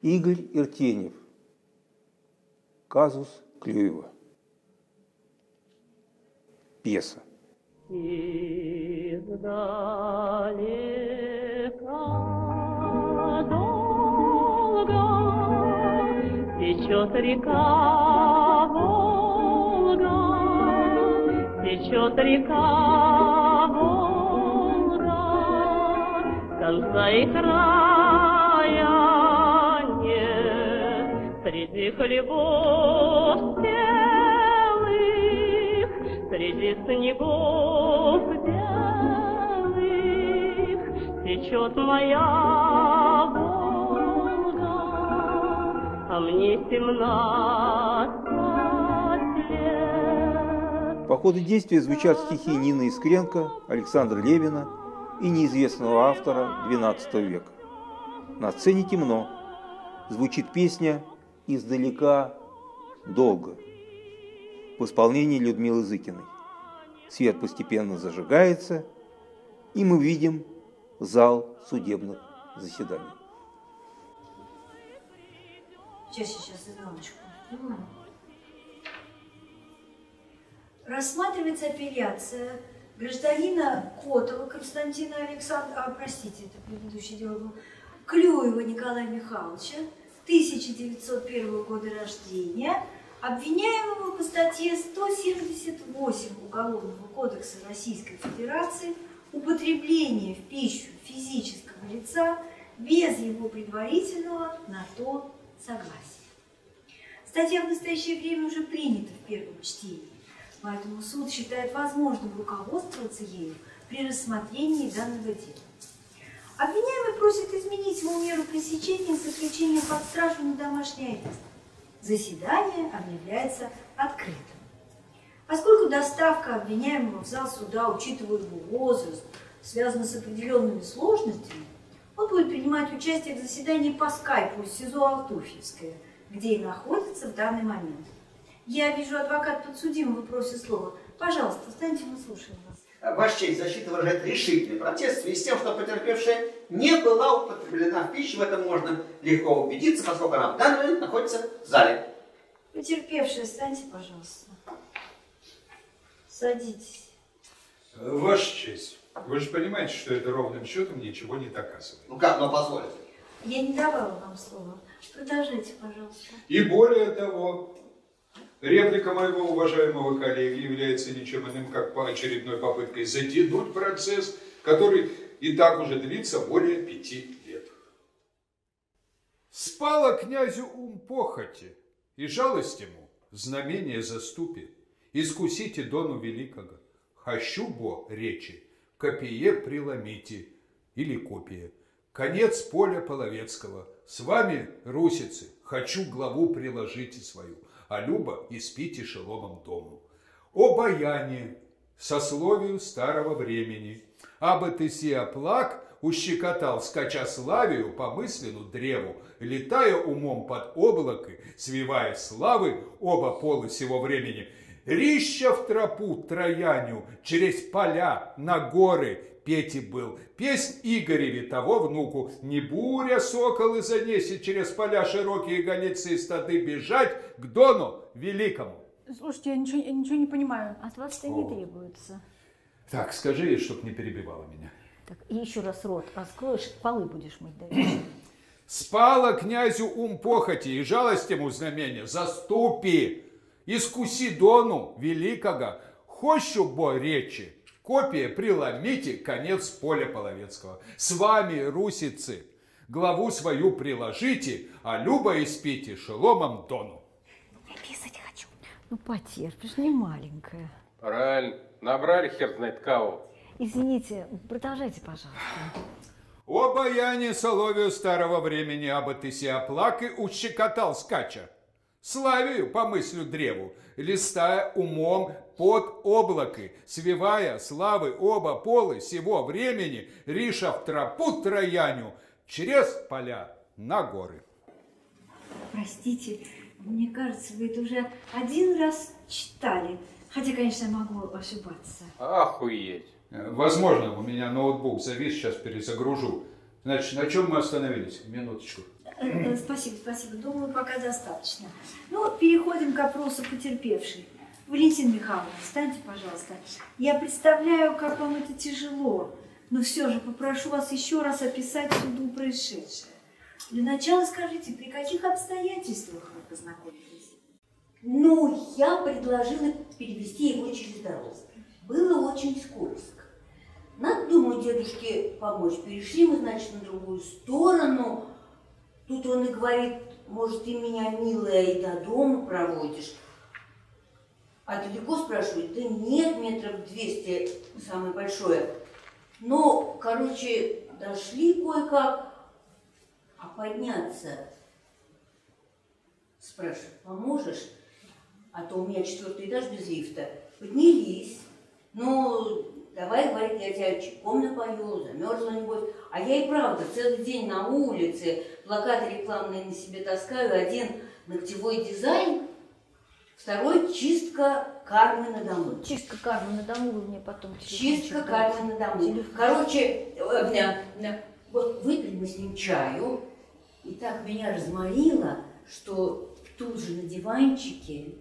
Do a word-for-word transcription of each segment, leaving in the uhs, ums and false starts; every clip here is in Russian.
Игорь Иртенев. Казус Клюева. Пьеса. Издалека долго течет река Волга, течет река Волга, конца и края нет среди хлебов белых, среди снегов белых течет моя Волга, а мне семнадцать лет. По ходу действия звучат стихи Нины Искренко, Александра Левина и неизвестного автора двенадцатого века. На сцене темно. Звучит песня «Издалека долго» в исполнении Людмилы Зыкиной. Свет постепенно зажигается, и мы видим зал судебных заседаний. Сейчас, сейчас, изнаночку. Рассматривается апелляция гражданина Котова Константина Александровича, а, простите, это предыдущее дело было, Клюева Николая Михайловича, тысяча девятьсот первого года рождения, обвиняемого по статье сто семьдесят восемь Уголовного кодекса Российской Федерации употребление в пищу физического лица без его предварительного на то согласия. Статья в настоящее время уже принята в первом чтении, поэтому суд считает возможным руководствоваться ею при рассмотрении данного дела. Обвиняемый просит изменить ему меру пресечения заключения под стражу на домашний арест. Заседание объявляется открытым. Поскольку доставка обвиняемого в зал суда, учитывая его возраст, связана с определенными сложностями, он будет принимать участие в заседании по скайпу из СИЗО Алтуфьевское, где и находится в данный момент. Я вижу, адвокат подсудимого просит слова. Пожалуйста, встаньте, мы слушаем вас. Ваша честь, защита выражает решительный протест в связи с тем, что потерпевшая не была употреблена в пищу. В этом можно легко убедиться, поскольку она в данный момент находится в зале. Потерпевшая, встаньте, пожалуйста. Садитесь. Ваша честь, вы же понимаете, что это ровным счетом ничего не доказывает. Ну как, но позвольте. Я не давала вам слова. Продолжайте, пожалуйста. И более того, реплика моего уважаемого коллеги является ничем иным, как по очередной попыткой затянуть процесс, который и так уже длится более пяти лет. Спало князю ум похоти, и жалость ему знамение заступи. Искусите дону великого, хочу бо речи, копие преломите, или копия. Конец поля Половецкого, с вами, русицы, хочу главу приложите свою, а люба испите шеломом дому. О баяне, сословию старого времени, абы ты сия плак ущекотал, скача славию по мыслену древу, летая умом под облакой, свивая славы оба полы сего времени, рища в тропу трояню, через поля на горы пети был. Песнь Игореве того внуку, не буря соколы занесет через поля широкие гонецы и стады бежать к дону великому. Слушайте, я ничего, я ничего не понимаю. От вас это не требуется. Так, скажи ей, чтоб не перебивала меня. Так, и еще раз рот раскроешь, полы будешь мыть дальше. Спало князю ум похоти и жалость ему знамение, заступи, искуси дону великого, хощу бо речи, копия преломите, конец поля Половецкого. С вами, русицы, главу свою приложите, а люба испите шеломом дону. Я писать хочу. Ну, потерпишь, не маленькая. Правильно, набрали хер знает кого. Извините, продолжайте, пожалуйста. О баяне соловию старого времени, абы ты сия плакай ущекотал скача. Славию по мыслю древу, листая умом под облакой, свивая славы оба полы сего времени, риша в тропу трояню, через поля на горы. Простите, мне кажется, вы это уже один раз читали. Хотя, конечно, я могу ошибаться. Охуеть. Возможно, у меня ноутбук завис, сейчас перезагружу. Значит, на чем мы остановились? Минуточку. Э, э, Спасибо, спасибо. Думаю, пока достаточно. Ну, переходим к опросу потерпевшей. Валентина Михайловна, встаньте, пожалуйста. Я представляю, как вам это тяжело, но все же попрошу вас еще раз описать суду происшедшее. Для начала скажите, при каких обстоятельствах вы познакомились? Ну, я предложила перевести его через дорогу. Было очень скользко. Надо, думаю, дедушке помочь. Перешли мы, значит, на другую сторону. Тут он и говорит, может, ты меня, милая, и до дома проводишь. А далеко, спрашивает? Да нет, метров двести, самое большое. Но, короче, дошли кое-как, а подняться, спрашивает, поможешь? А то у меня четвертый этаж без лифта. Поднялись. Ну, давай, говорит, я тебя чайком напою, замерзла, небось. А я и правда целый день на улице, плакаты рекламные на себе таскаю. Один ногтевой дизайн, второй чистка кармы на дому. Чистка кармы на дому вы мне потом Чистка кармы на дому. Короче, вот выпили мы с ним чаю, и так меня разморило, что тут же на диванчике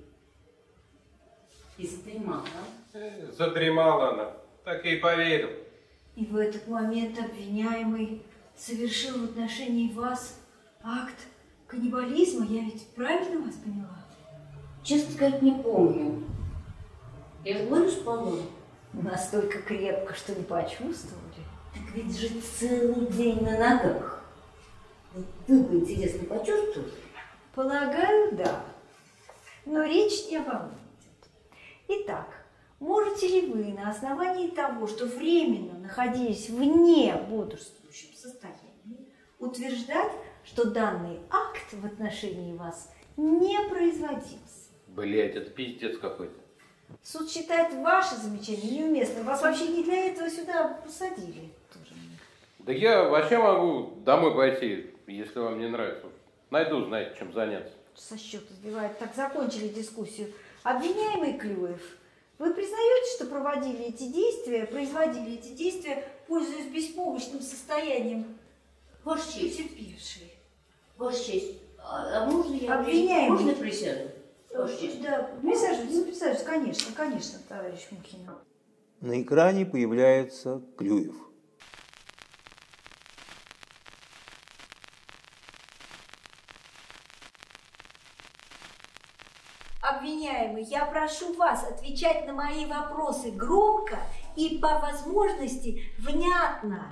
и задремала. Задремала она, так и поверил. И в этот момент обвиняемый совершил в отношении вас акт каннибализма. Я ведь правильно вас поняла? Честно сказать, не помню. Я же говорю, спала. Настолько крепко, что не почувствовали. Так ведь же целый день на ногах. Вот вы бы, интересно, почувствовали? Полагаю, да. Но речь не обо мне идет. Итак, можете ли вы на основании того, что временно находились вне бодрствующем состоянии, утверждать, что данный акт в отношении вас не производился? Блять, это пиздец какой-то. Суд считает ваше замечание неуместным. Вас вообще не для этого сюда посадили. Да я вообще могу домой пойти, если вам не нравится. Найду, знаете, чем заняться. Со счета сбивает. Так, закончили дискуссию. Обвиняемый Клюев, вы признаете, что проводили эти действия, производили эти действия, пользуясь беспомощным состоянием? Ваша честь. Потерпевший. Ваша честь. А, а можно я Обвиняемый. Можно я присяду? Ваша честь. Да, присаживайтесь, присаживайтесь, конечно, конечно, товарищ Мухин. На экране появляется Клюев. Обвиняемый, я прошу вас отвечать на мои вопросы громко и по возможности внятно.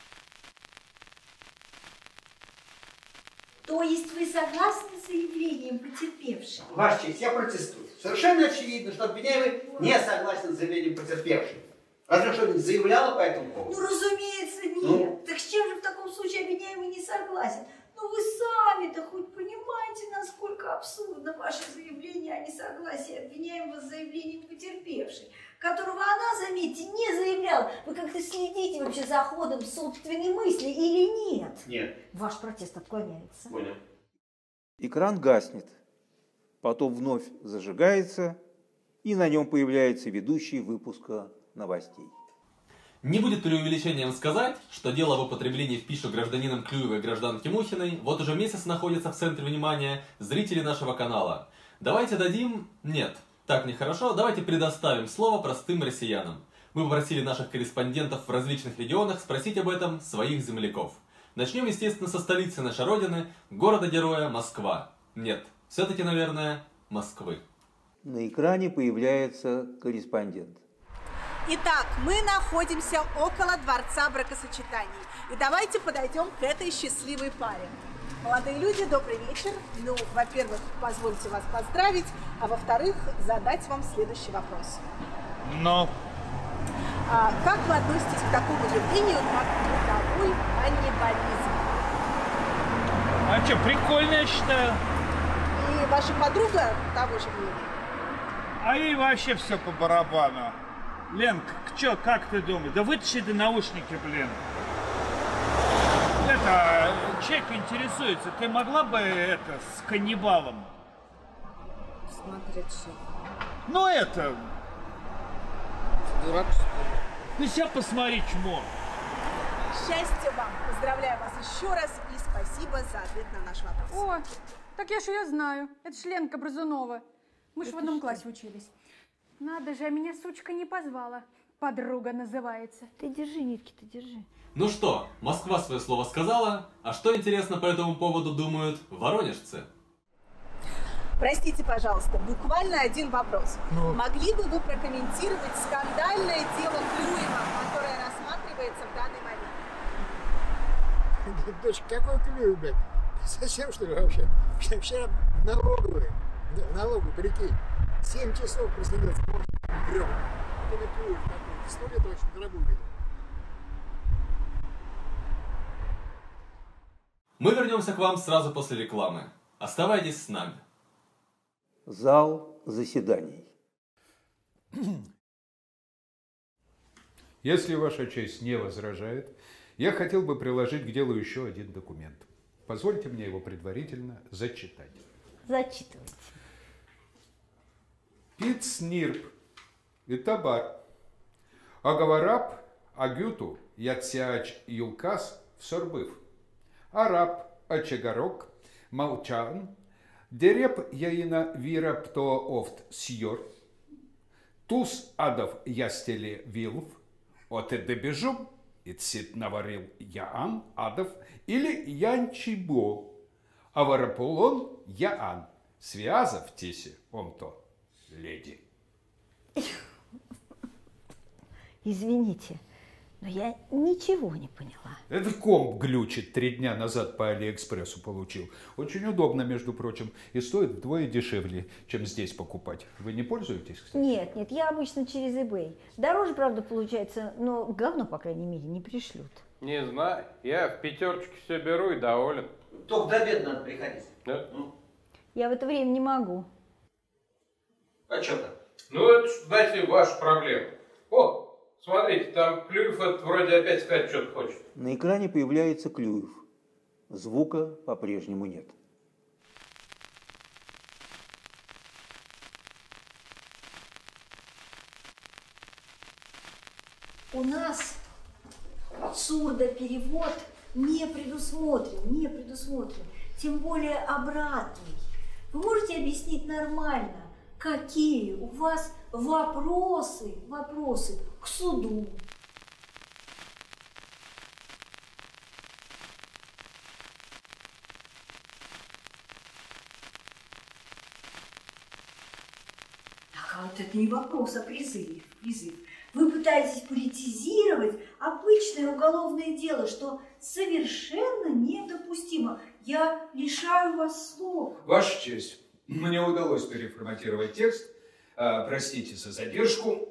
То есть вы согласны с заявлением потерпевшей? Ваша честь, я протестую. Совершенно очевидно, что обвиняемый не согласен с заявлением потерпевшей. Разве что-нибудь заявляла по этому поводу? Ну, разумеется, нет. Ну? Так с чем же в таком случае обвиняемый не согласен? Ну, вы сами-то хоть понимаете, насколько абсурдно ваше заявление о несогласии обвиняемого с заявлением потерпевшей, которого она, заметьте, не заявляла. Вы как-то следите вообще за ходом собственной мысли или нет? Нет. Ваш протест отклоняется. Понял. Экран гаснет, потом вновь зажигается, и на нем появляется ведущий выпуска новостей. Не будет преувеличением сказать, что дело об употреблении в пищу гражданином Клюевой и гражданки Мухиной вот уже месяц находится в центре внимания зрителей нашего канала. Давайте дадим... Нет, так нехорошо, давайте предоставим слово простым россиянам. Мы попросили наших корреспондентов в различных регионах спросить об этом своих земляков. Начнем, естественно, со столицы нашей родины, города-героя Москва. Нет, все-таки, наверное, Москвы. На экране появляется корреспондент. Итак, мы находимся около Дворца бракосочетаний. И давайте подойдем к этой счастливой паре. Молодые люди, добрый вечер. Ну, во-первых, позвольте вас поздравить, а во-вторых, задать вам следующий вопрос. Но... А как вы относитесь к такому явлению, как бытовой каннибализм? А что, прикольно, я считаю. И ваша подруга того же мнения? А ей вообще все по барабану. Ленка, чё, как ты думаешь? Да вытащи ты наушники, блин. Это, человек интересуется, ты могла бы это, с каннибалом? Смотреть что? Ну это... Дурак, что ли? Ну себя посмотри, чмо. Счастья вам! Поздравляю вас еще раз и Спасибо за ответ на наш вопрос. О, так я ж ее знаю. Это ж Ленка Бразунова. Мы ж в одном классе учились. Надо же, а меня сучка не позвала. Подруга называется. Ты держи, Нитки-то держи. Ну что, Москва свое слово сказала, а что интересно по этому поводу думают воронежцы? Простите, пожалуйста, буквально один вопрос. Ну? Могли бы вы прокомментировать скандальное дело Клюева, которое рассматривается в данный момент? Дочь, какой Клюев, блядь? Совсем что ли вообще? Вчера в налоговой, в налоговой, прикинь, семь часов просидел, может, трёх. Это не Клюев такой, сто лет очень дорогой видел. Мы вернемся к вам сразу после рекламы. Оставайтесь с нами. Зал заседаний. Если Ваша честь не возражает, я хотел бы приложить к делу еще один документ. Позвольте мне его предварительно зачитать. Зачитывайте. Пицнирп и табар. Аговараб агюту ятсяч юлкас всорбыв. Араб ачагарок молчан. Дереп яина вира пто офт сьор. Туз адов ястеле вилв. Оте дебежум. Ицит наварил яан адов или янчибо. Аварапулон яан. Связав тиси омто леди. Извините, но я ничего не поняла. Это комп глючит, три дня назад по Алиэкспрессу получил. Очень удобно, между прочим, и стоит вдвое дешевле, чем здесь покупать. Вы не пользуетесь, кстати? Нет, нет, я обычно через eBay. Дороже, правда, получается, но говно, по крайней мере, не пришлют. Не знаю, я в пятерочке все беру и доволен. Только до обеда надо приходить. Да? Ну, Я в это время не могу. а что там? Ну, это, знаете, ваша проблема. О, смотрите, там Клюев это вроде опять сказать что-то хочет. На экране появляется Клюев. Звука по-прежнему нет. У нас сурдоперевод не предусмотрен, не предусмотрен, тем более обратный. Вы можете объяснить нормально, какие у вас вопросы, вопросы к суду? Так, а вот это не вопрос, а призыв, призыв. Вы пытаетесь политизировать обычное уголовное дело, что совершенно недопустимо. Я лишаю вас слова. Ваша честь, мне удалось переформатировать текст. А, простите за задержку.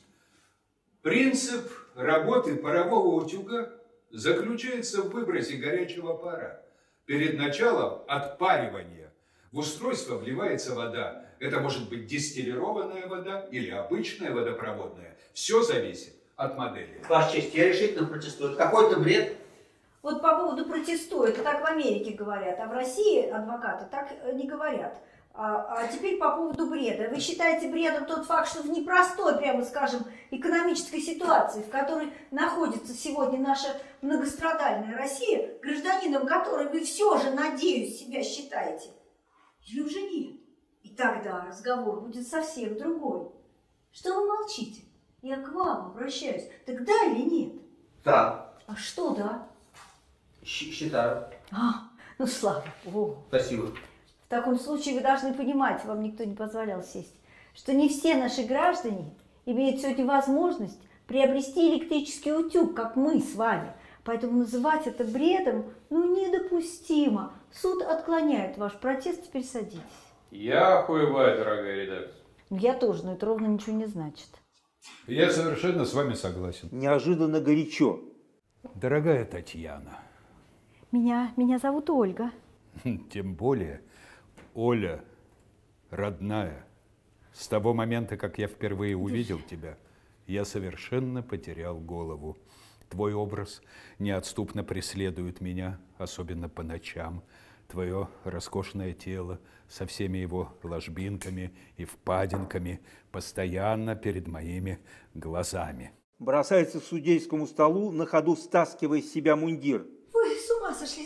Принцип работы парового утюга заключается в выбросе горячего пара. Перед началом отпаривания в устройство вливается вода. Это может быть дистиллированная вода или обычная водопроводная. Все зависит от модели. Ваша честь, я решительно протестую. Это какой-то бред. Вот по поводу протестуют, это так в Америке говорят, а в России адвокаты так не говорят. А, а теперь по поводу бреда. Вы считаете бредом тот факт, что в непростой, прямо скажем, экономической ситуации, в которой находится сегодня наша многострадальная Россия, гражданином которой вы все же, надеюсь, себя считаете? Или уже нет? И тогда разговор будет совсем другой. Что вы молчите? Я к вам обращаюсь. Так да или нет? Да. А что да? Щ- считаю. А, ну слава Богу. Спасибо. В таком случае вы должны понимать, вам никто не позволял сесть, что не все наши граждане имеют сегодня возможность приобрести электрический утюг, как мы с вами. Поэтому называть это бредом, ну, недопустимо. Суд отклоняет ваш протест, теперь садитесь. Я охуеваю, дорогая редакция. Я тоже, но это ровно ничего не значит. Я совершенно с вами согласен. Неожиданно горячо. Дорогая Татьяна. Меня, меня зовут Ольга. Тем более, Оля, родная, с того момента, как я впервые увидел тебя, я совершенно потерял голову. Твой образ неотступно преследует меня, особенно по ночам. Твое роскошное тело со всеми его ложбинками и впадинками постоянно перед моими глазами. Бросается к судейскому столу, на ходу стаскивая с себя мундир. Вы с ума сошли, здесь же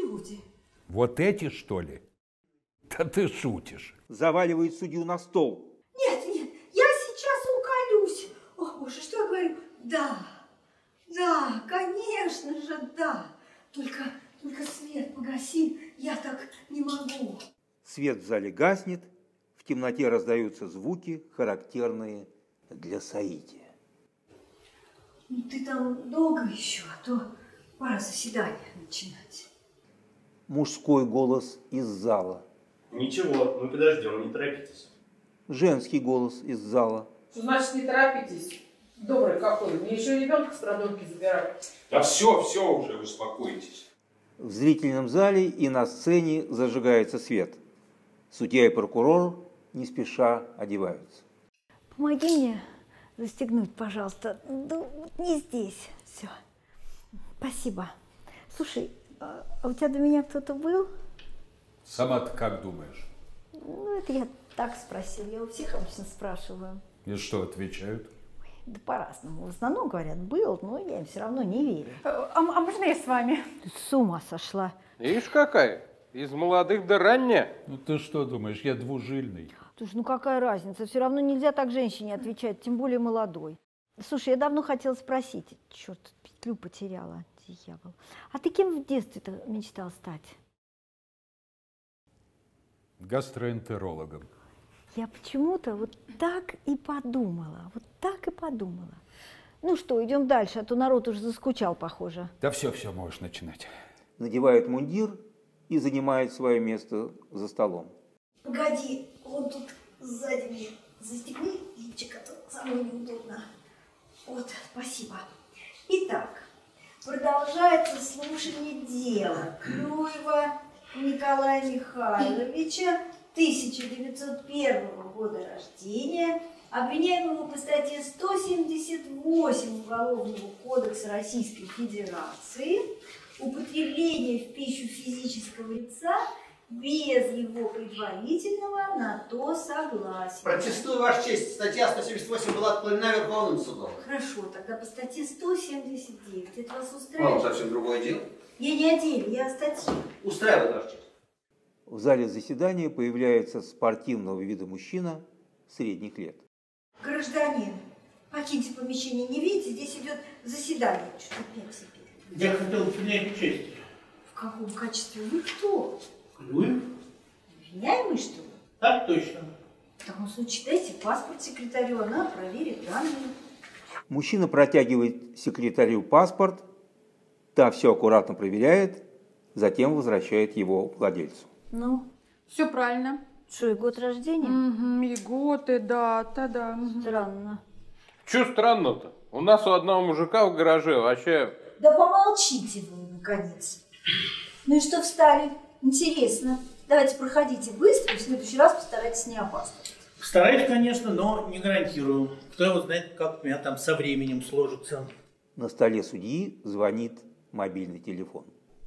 люди. Вот эти, что ли? Да ты шутишь. Заваливает судью на стол. Нет, нет, я сейчас уколюсь. О, боже, что я говорю? Да, да, конечно же, да. Только, только свет погаси, я так не могу. Свет в зале гаснет, в темноте раздаются звуки, характерные для соития. Ну, ты там долго еще, а то пора заседание начинать. Мужской голос из зала. Ничего, мы подождем, не торопитесь. Женский голос из зала. Что значит не торопитесь? Добрый какой, мне еще ребенка с продумки забирать. Да все, все уже, успокойтесь. В зрительном зале и на сцене зажигается свет. Судья и прокурор не спеша одеваются. Помоги мне застегнуть, пожалуйста. Ну, вот не здесь. Все. Спасибо. Слушай, а у тебя до меня кто-то был? Сама-то как думаешь? Ну, это я так спросил. Я у всех обычно спрашиваю. И что отвечают? Да по-разному. В основном говорят, был, но я им все равно не верю. А, а можно я с вами? Ты с ума сошла. Ишь какая, из молодых до ранняя. Ну ты что думаешь, я двужильный? Слушай, ну какая разница? Все равно нельзя так женщине отвечать, тем более молодой. Слушай, я давно хотела спросить. Черт, петлю потеряла, дьявол. А ты кем в детстве-то мечтал стать? Гастроэнтерологом. Я почему-то вот так и подумала, вот так и подумала. Ну что, идем дальше, а то народ уже заскучал, похоже. Да все, все, можешь начинать. Надевает мундир и занимает свое место за столом. Погоди, вот тут сзади мне застегни лифчик, а то со мной неудобно. Вот, спасибо. Итак, продолжается слушание дела Клюева Николая Михайловича, тысяча девятьсот первого года рождения, обвиняемого по статье сто семьдесят восемь Уголовного кодекса Российской Федерации, употребление в пищу физического лица без его предварительного на то согласия. Протестую, Ваша честь. Статья сто семьдесят восемь была отклонена Верховным судом. Хорошо, тогда по статье сто семьдесят девять. Это вас Вам устраивает? совсем другое дело. Я не о деле, я о статье. Устраивает, Ваша честь. В зале заседания появляется спортивного вида мужчина средних лет. Гражданин, покиньте помещение, не видите, здесь идет заседание. Что опять теперь? Я хотел принять участие. В каком качестве? Вы кто? Клюев? Обвиняемый, что ли? Так точно. В таком случае дайте паспорт секретарю, она проверит данные. Мужчина протягивает секретарю паспорт, та все аккуратно проверяет, затем возвращает его владельцу. Ну? Все правильно. Что, и год рождения? Угу, и год, и дата, да. Угу. Странно. Че странно-то? У нас у одного мужика в гараже вообще... Да помолчите вы, наконец. Ну и что встали? Интересно. Давайте проходите быстро, и в следующий раз постарайтесь не опаздывать. Стараюсь, конечно, но не гарантирую. Кто его знает, как у меня там со временем сложится. На столе судьи звонит мобильный телефон.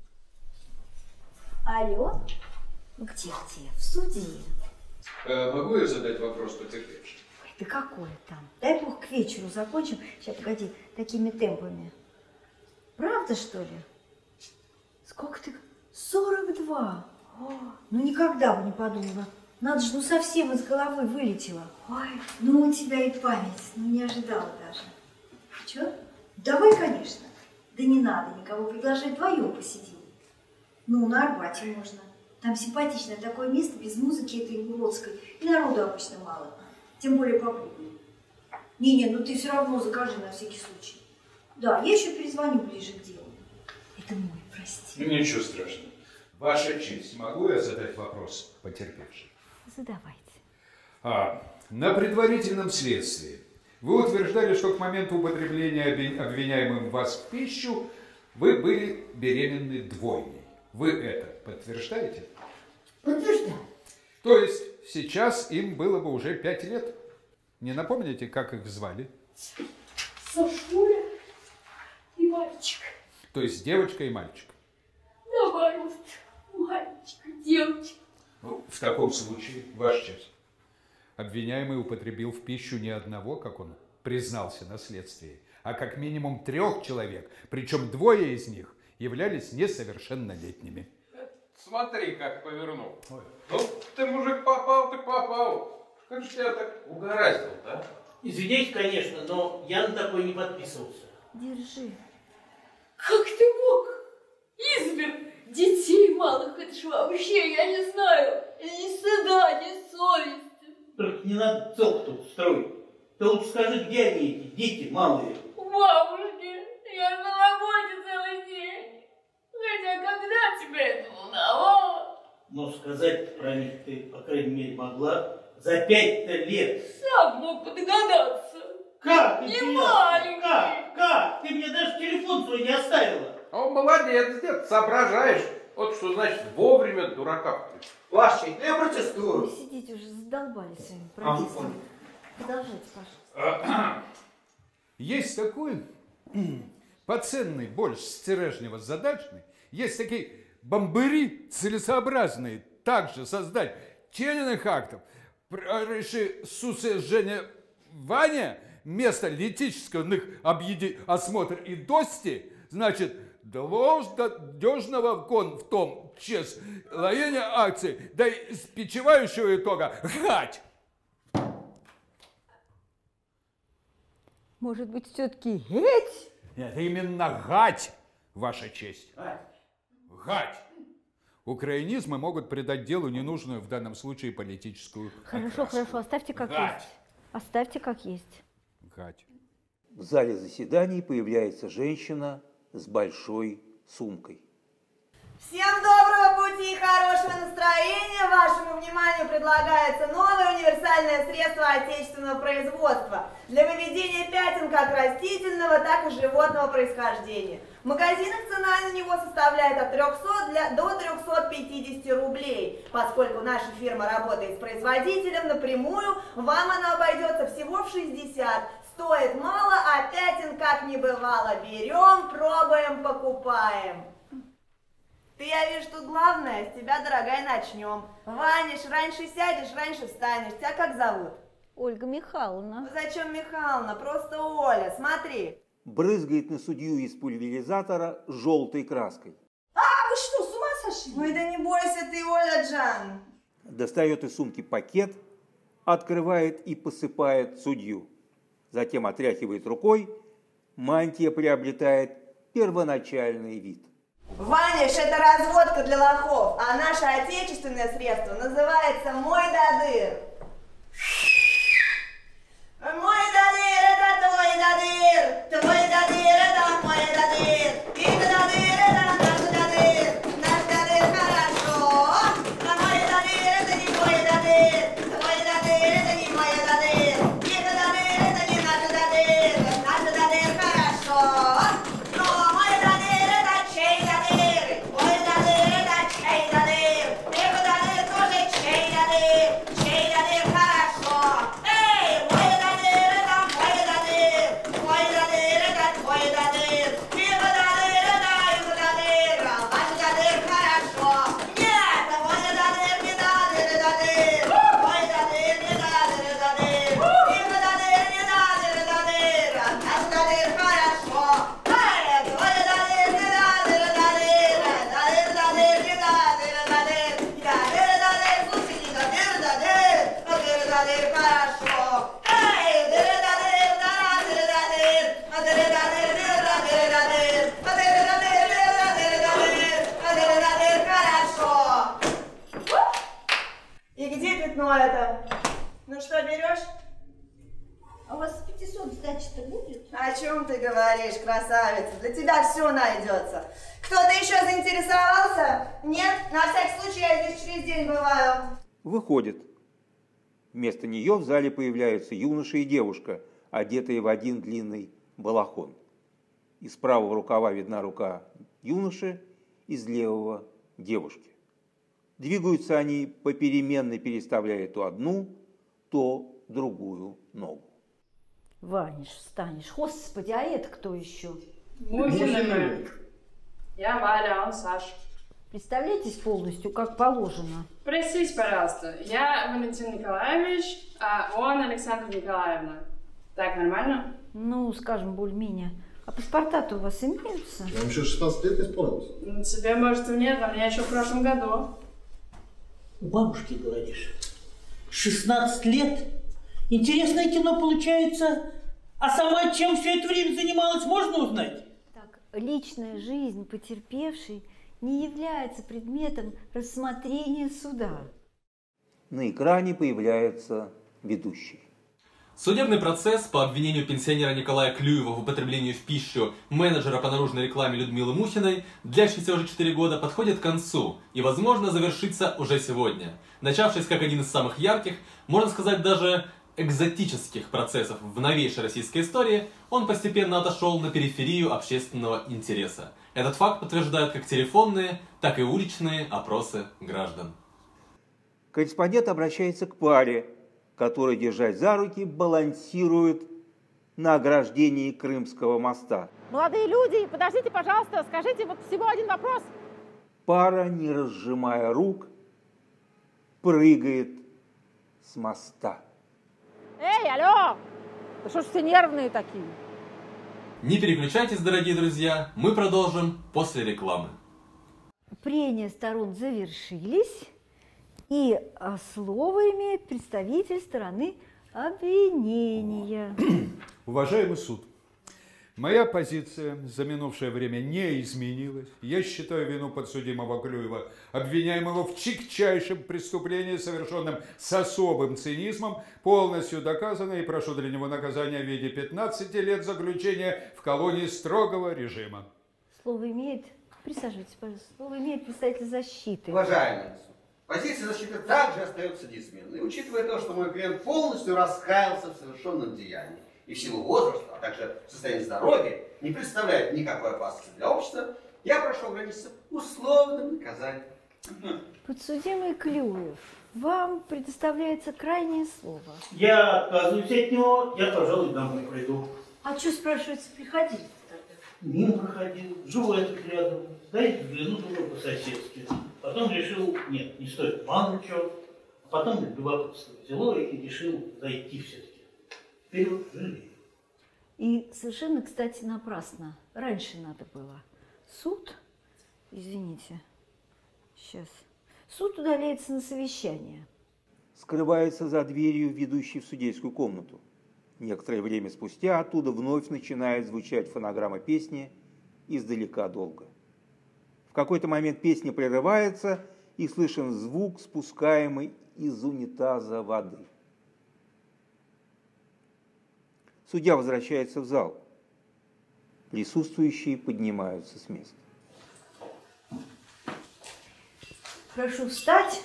Алло? Где, где? В суде. Э, могу я задать вопрос потерпевшему? Ой, да какое там? Дай бог к вечеру закончим. Сейчас, погоди, такими темпами. Правда, что ли? Сколько ты? сорок два. О, ну никогда бы не подумала. Надо же, ну совсем из головы вылетело. Ой, ну у тебя и память. Ну не ожидала даже. Че? Давай, конечно. Да не надо никого приглашать, вдвоем посидим. Ну, на Арбате можно. Там симпатичное такое место, без музыки этой уродской. И народу обычно мало. Тем более по будням. Не-не, ну ты все равно закажи на всякий случай. Да, я еще перезвоню ближе к делу. Это мой, прости. Ну, ничего страшного. Ваша честь, могу я задать вопрос потерпевшему? Задавайте. А, на предварительном следствии вы утверждали, что к моменту употребления обвиняемым вас в пищу вы были беременны двойней. Вы это подтверждаете? Подтверждаю. То есть сейчас им было бы уже пять лет? Не напомните, как их звали? Сашуля и мальчик. То есть девочка и мальчик? Наоборот, мальчик, девочка. Ну, в таком случае, Ваша честь, обвиняемый употребил в пищу не одного, как он признался на следствии, а как минимум трех человек, причем двое из них являлись несовершеннолетними. смотри, как повернул. Ой. Ну, ты, мужик, попал, ты попал. Как же тебя так угораздил-то, а? Извините, конечно, но я на такой не подписывался. Держи. Как ты мог? Извер детей малых, это ж вообще, я не знаю, ни стыда, ни совести. Только не надо целку-то устроить. Ты лучше скажи, где они, эти дети малые? У бабушки. Я на работе целый день. Хотя когда тебя это волновало? Но сказать про них ты, по крайней мере, могла за пять-то лет. Сам мог бы догадаться. Как? Не Интересно? маленький. Как? Как? Ты мне даже телефон свой не оставила. О, молодец, дед, соображаешь. Вот что значит вовремя дурака. Ваш честь, я протестую. Вы сидите уже, задолбали своими протестами. Продолжайте, Паша. А, есть такой поценный борщ с цережнего задачный, есть такие бомбыри целесообразные также создать членных актов. Реши сусе Женя Ваня вместо литических объеди осмотр и дости, значит, должного кон в том честь лоения акций, да и спичевающего итога гать. Может быть, все-таки геть? Нет, именно гать, ваша честь. Гать. Украинизмы могут придать делу ненужную в данном случае политическую Хорошо, окраску. хорошо, оставьте как Гать. есть. Оставьте как есть. Гать. В зале заседаний появляется женщина с большой сумкой. Всем доброго пути и хорошего настроения! Вашему вниманию предлагается новое универсальное средство отечественного производства для выведения пятен как растительного, так и животного происхождения. В магазинах цена на него составляет от трёхсот до трёхсот пятидесяти рублей. Поскольку наша фирма работает с производителем напрямую, вам оно обойдется всего в шестьдесят. Стоит мало, а пятен как не бывало. Берем, пробуем, покупаем. Ты, я вижу, тут главное, с тебя, дорогая, начнем. Ваниш, раньше сядешь, раньше встанешь. Тебя как зовут? Ольга Михайловна. Зачем Михайловна? Просто Оля, смотри. Брызгает на судью из пульверизатора желтой краской. А, вы что, с ума сошли? Ой, да не бойся ты, Оля Джан. Достает из сумки пакет, открывает и посыпает судью. Затем отряхивает рукой, мантия приобретает первоначальный вид. Ваниш, это разводка для лохов, а наше отечественное средство называется «Мой дадыр». Мой дадыр, это твой дадыр, твой дадыр, это мой дадыр, их дадыр, это наш дадыр, наш дадыр хорошо, а мой дадыр, это не мой дадыр, твой дадыр, это не мой дадыр, их дадыр, это не наш дадыр, наш дадыр хорошо, но мой дадыр, это чей дадыр, мой дадыр, это чей дадыр, их дадыр тоже чей дадыр, чей дадыр хорошо, эй, мой дадыр, это мой дадыр, мой дадыр, это твой дадыр, их дадыр, это их дадыр, ваш дадыр хорошо, нет, мой дадыр не дадыр, дадыр, мой дадыр не дадыр, дадыр, их дадыр не дадыр, дадыр, наш дадыр хорошо, эй, твой дадыр не дадыр, дадыр, дадыр, дадыр не дадыр, дадыр, дадыр, дадыр, слушай, не дадыр, дадыр, дадыр, дадыр хорошо, эй, дыр, дадыр, дадыр, дадыр, дадыр, дадыр, дыр, дадыр, дадыр, дадыр, дадыр, дыр, дадыр, дадыр, дадыр, дадыр хорошо. И где пятно это? Ну что, берешь? А у вас пятисот сдачи-то будет? О чем ты говоришь, красавица? Для тебя все найдется. Кто-то еще заинтересовался? Нет? На всякий случай я здесь через день бываю. Выходит. Вместо нее в зале появляются юноша и девушка, одетые в один длинный балахон. Из правого рукава видна рука юноши, из левого – девушки. Двигаются они попеременно, переставляя то одну, то другую ногу. Ваниш, встанешь. Господи, а это кто еще? Мухина. Я Валя, он Саша. Представляйтесь полностью, как положено. Простите, пожалуйста, я Валентин Николаевич, а он Александра Николаевна. Так, нормально? Ну, скажем, более-менее. А паспорта-то у вас имеются? Вам еще шестнадцать лет исполнилось. Ну, тебе, может, и нет, а мне еще в прошлом году. У бабушки, говоришь, шестнадцать лет? Интересное кино получается. А сама чем все это время занималась, можно узнать? Так, личная жизнь потерпевшей не является предметом рассмотрения суда. На экране появляется ведущий. Судебный процесс по обвинению пенсионера Николая Клюева в употреблении в пищу менеджера по наружной рекламе Людмилы Мухиной, длящийся уже четыре года, подходит к концу и, возможно, завершится уже сегодня. Начавшись как один из самых ярких, можно сказать, даже экзотических процессов в новейшей российской истории, он постепенно отошел на периферию общественного интереса. Этот факт подтверждают как телефонные, так и уличные опросы граждан. Корреспондент обращается к паре, которая, держась за руки, балансирует на ограждении Крымского моста. Молодые люди, подождите, пожалуйста, скажите вот всего один вопрос. Пара, не разжимая рук, прыгает с моста. Эй, алло! Да что ж все нервные такие? Не переключайтесь, дорогие друзья, мы продолжим после рекламы. Прения сторон завершились, и слово имеет представитель стороны обвинения. Уважаемый суд, моя позиция за минувшее время не изменилась. Я считаю вину подсудимого Клюева, обвиняемого в чикчайшем преступлении, совершенном с особым цинизмом, полностью доказанной, и прошу для него наказания в виде пятнадцати лет заключения в колонии строгого режима. Слово имеет, присаживайтесь, пожалуйста, слово имеет представитель защиты. Уважаемый суд, позиция защиты также остается неизменной, учитывая то, что мой клиент полностью раскаялся в совершенном деянии и в силу возраста, а также состояния здоровья не представляет никакой опасности для общества, я прошу ограничиться условным наказанием. Подсудимый Клюев, вам предоставляется крайнее слово. Я отказываюсь от него, я, пожалуй, домой пойду. А что, спрашивается, приходили? Мимо проходил, живу тут рядом, дай взгляну туда по-соседски. Потом решил, нет, не стоит, мало чего. Потом любопытство взяло и решил зайти все-таки. Теперь вот жалею. И совершенно, кстати, напрасно. Раньше надо было. Суд, извините, сейчас. Суд удаляется на совещание. Скрывается за дверью, ведущей в судейскую комнату. Некоторое время спустя оттуда вновь начинает звучать фонограмма песни «Издалека долго». В какой-то момент песня прерывается, и слышен звук, спускаемый из унитаза воды. Судья возвращается в зал. Присутствующие поднимаются с места. Прошу встать.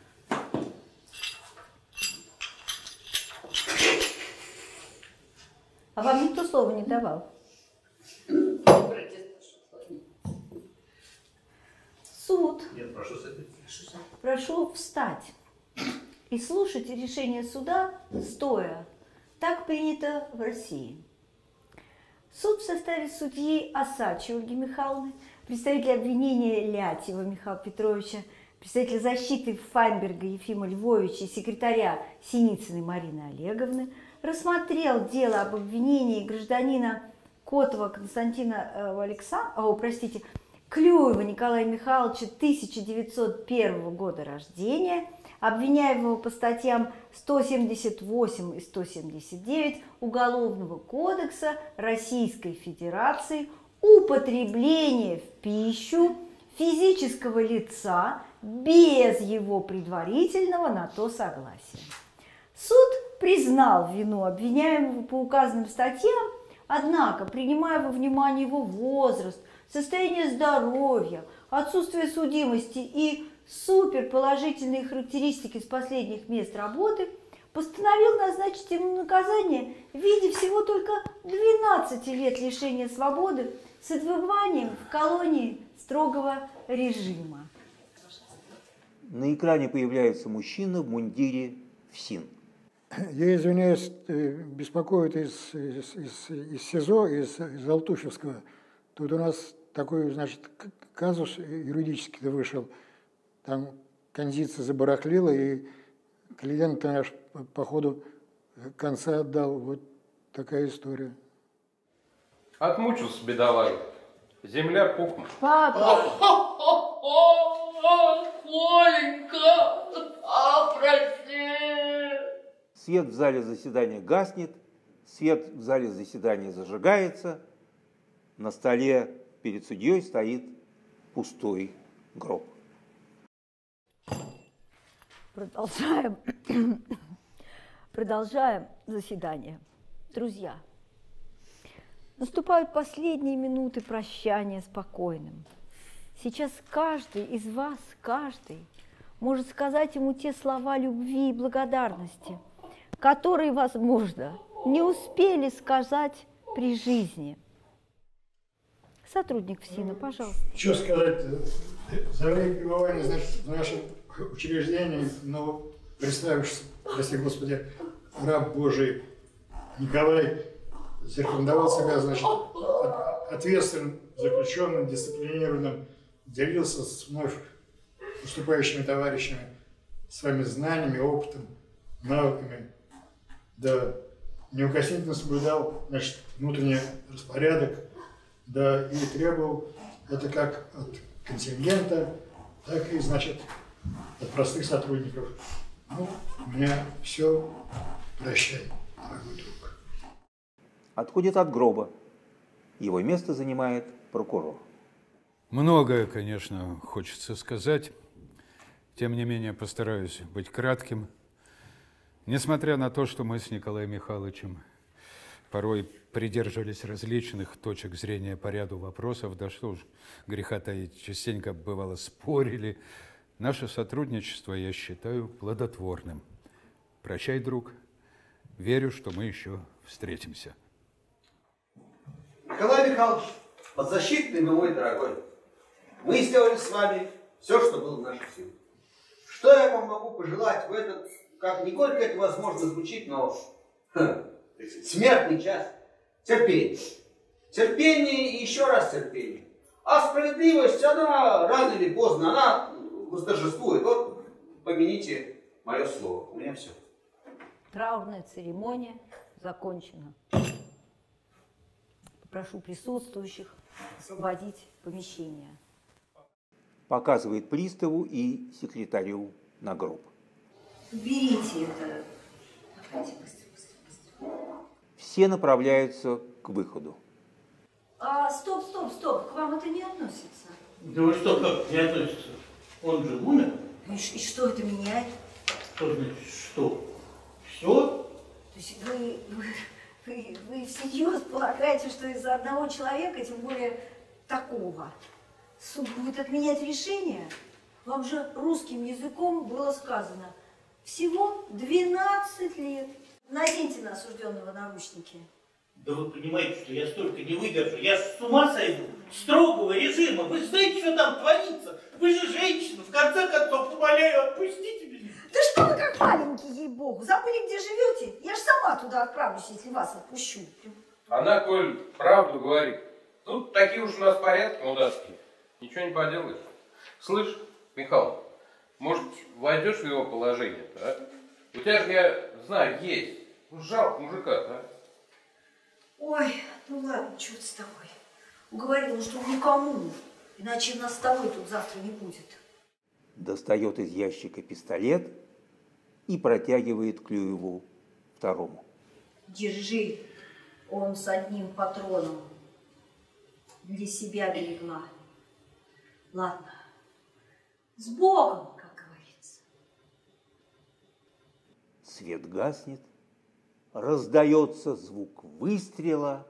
А вам никто слова не давал? Суд. Нет, прошу садиться. Прошу встать и слушать решение суда стоя. Так принято в России. Суд в составе судьи Осадчей Ольги Михайловны, представителя обвинения Лятьева Михаила Петровича, представителя защиты Файнберга Ефима Львовича и секретаря Синицыной Марины Олеговны, рассмотрел дело об обвинении гражданина Котова Константина Александровича, о, простите, Клюева Николая Михайловича тысяча девятьсот первого года рождения, обвиняемого по статьям сто семьдесят восемь и сто семьдесят девять Уголовного кодекса Российской Федерации употребление в пищу физического лица без его предварительного на то согласия. Суд признал вину обвиняемого по указанным статьям, однако, принимая во внимание его возраст, состояние здоровья, отсутствие судимости и суперположительные характеристики с последних мест работы, постановил назначить ему наказание в виде всего только двенадцати лет лишения свободы с отбыванием в колонии строгого режима. На экране появляется мужчина в мундире ФСИН. Я извиняюсь, беспокоит из, из, из, из СИЗО, из, из Алтушевского. Тут у нас такой, значит, казус юридически вышел. Там кондиция забарахлила, и клиент наш, по ходу конца отдал. Вот такая история. Отмучился, бедолага. Земля пухнет. Папа! Коленька! А, прости! Свет в зале заседания гаснет, свет в зале заседания зажигается, на столе перед судьей стоит пустой гроб. Продолжаем. Продолжаем заседание. Друзья, наступают последние минуты прощания с покойным. Сейчас каждый из вас, каждый, может сказать ему те слова любви и благодарности, которые, возможно, не успели сказать при жизни. Сотрудник ФСИНа, пожалуйста. Что сказать? За время пребывания, значит, в нашем учреждении, ну, представившись, прости Господи, раб Божий Николай зарекомендовал себя, значит, ответственным, заключенным, дисциплинированным, делился с вновь поступающими товарищами своими знаниями, опытом, навыками, да, неукоснительно соблюдал, значит, внутренний распорядок, да, и требовал это как от контингента, так и, значит, от простых сотрудников. Ну, у меня все, прощай, дорогой друг. Отходит от гроба. Его место занимает прокурор. Многое, конечно, хочется сказать. Тем не менее, постараюсь быть кратким. Несмотря на то, что мы с Николаем Михайловичем порой придерживались различных точек зрения по ряду вопросов, да что уж греха таить, частенько бывало спорили, наше сотрудничество я считаю плодотворным. Прощай, друг. Верю, что мы еще встретимся. Николай Михайлович, подзащитный вы мой дорогой, мы сделали с вами все, что было в наших силах. Что я вам могу пожелать в этот, как не горько это возможно звучит, но ха, смертный час? Терпение. Терпение и еще раз терпение. А справедливость, она рано или поздно, она восторжествует. Вот, помяните мое слово. У меня все. Траурная церемония закончена. Прошу присутствующих освободить помещение. Показывает приставу и секретарю на гроб. Берите это. Отходите быстро, быстро, быстро. Все направляются к выходу. А, стоп, стоп, стоп, к вам это не относится. Да вы что, как не относится? Он же умер. И, и что это меняет? Что значит что? Все? То есть вы, вы, вы, вы всерьез полагаете, что из-за одного человека, тем более такого, суд будет отменять решение? Вам же русским языком было сказано всего двенадцать лет. Наденьте на осужденного наручники. Да вы понимаете, что я столько не выдержу. Я с ума сойду. Строгого режима. Вы знаете, что там творится? Вы же женщина. В конце концов, умоляю, отпустите меня. Да что вы как маленький, ей-богу. Забыли, где живете? Я ж сама туда отправлюсь, если вас отпущу. Она, коль правду говорит, тут такие уж у нас порядки мудацкие. Ничего не поделаешь. Слышь, Михаил, может, войдешь в его положение-то, а? У тебя же, я знаю, есть. Ну, жалко мужика-то, а? Ой, ну ладно, чего ты с тобой. Уговорила, что никому, иначе нас с тобой тут завтра не будет. Достает из ящика пистолет и протягивает Клюеву второму. Держи, он с одним патроном. Для себя берегла. Ладно, с Богом, как говорится. Свет гаснет, раздается звук выстрела.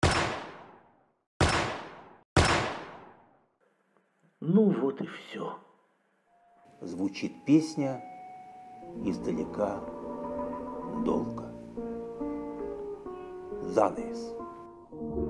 Ну вот и все. Звучит песня издалека долго. Занавес.